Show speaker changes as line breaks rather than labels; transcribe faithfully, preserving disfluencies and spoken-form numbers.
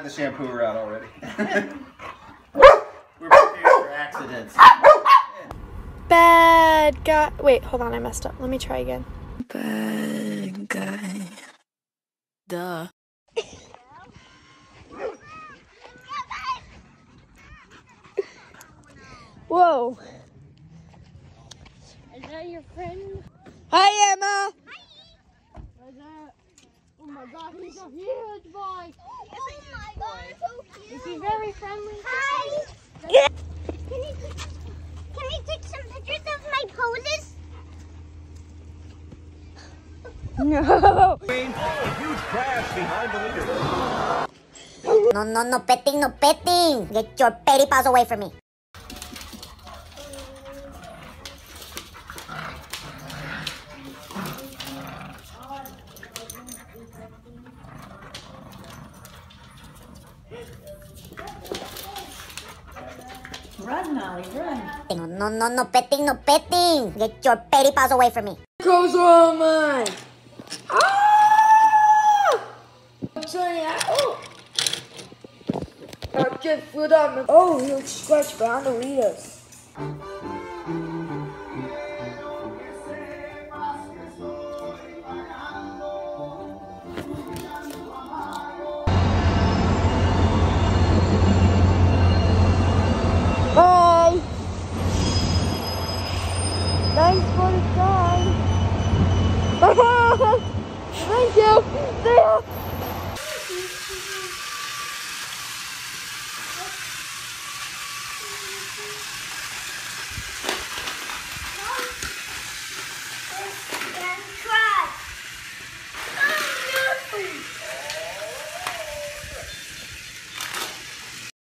had the shampooer out already. We're prepared for accidents.
Bad guy. Wait, hold on, I messed up. Let me try again.
Bad guy. Duh.
Whoa.
Is that your friend?
Hi, Emma.
Hi. Is that... Oh my god, he's a huge boy. Oh my god, so cute. Is he very friendly? Hi.
Yeah.
Can you take, can you take some pictures of my poses?
No.
Huge crash behind the leader.
No, no, no petting, no petting. Get your petty paws away from me.
Run, Molly, run.
No, no, no, no petting, no petting. Get your petty paws away from me.
Goes on mine. Ah! Oh. I'll get food on me. Oh, he'll scratch behind the leaders. Bye. Thanks for the time. Thank you. See ya.